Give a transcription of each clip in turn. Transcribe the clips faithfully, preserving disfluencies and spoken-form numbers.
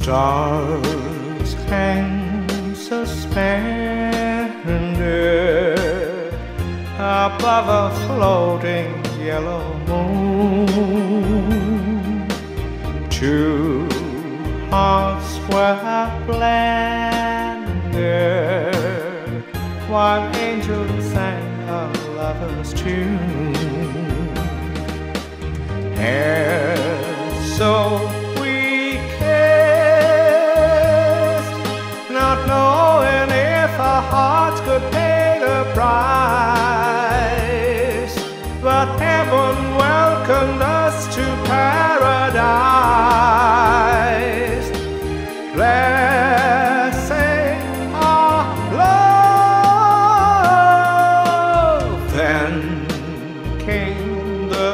Stars hang suspended above a floating yellow moon. Two hearts were blended while angels sang a lover's tune. And so we kissed, not knowing if our hearts could pay the price. But heaven welcomed us to paradise, blessing our love. Then came the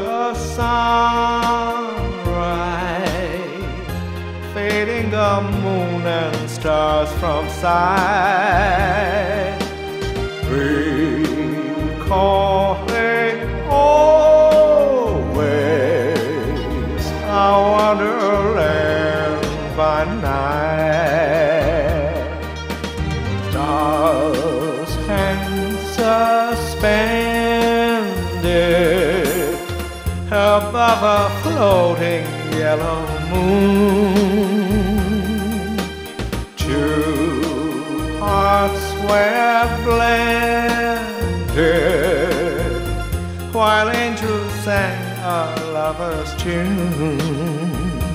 sunrise, fading the moon and stars from sight, recalling always our Wonderland by night. Stars hang suspended above a floating yellow moon. Two hearts were blended while angels sang a lover's tune.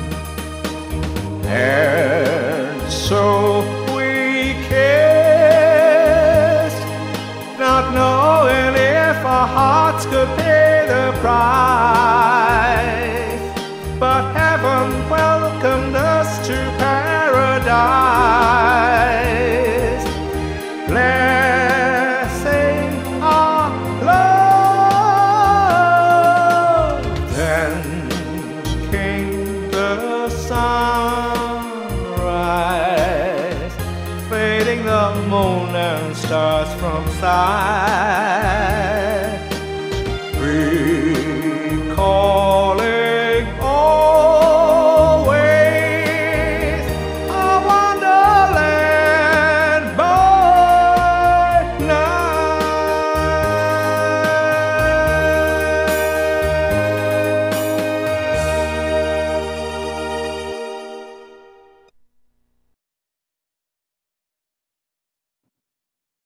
And so we kissed, not knowing if our hearts could pay the price. But heaven welcomed us to paradise, blessing our love. Then came the sunrise, fading the moon and stars from sight,